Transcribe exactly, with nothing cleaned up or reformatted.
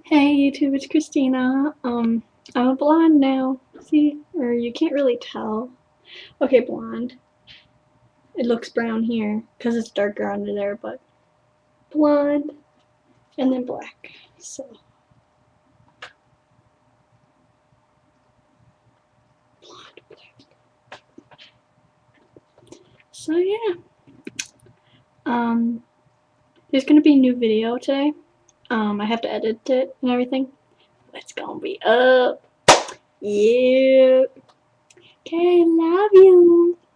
Hey YouTube, it's Christina. Um, I'm a blonde now. See? Or you can't really tell. Okay, blonde. It looks brown here because it's darker under there, but blonde and then black. So, blonde, black. So yeah. Um, there's gonna be a new video today. Um, I have to edit it and everything. It's gonna be up. Yeah. Okay, love you.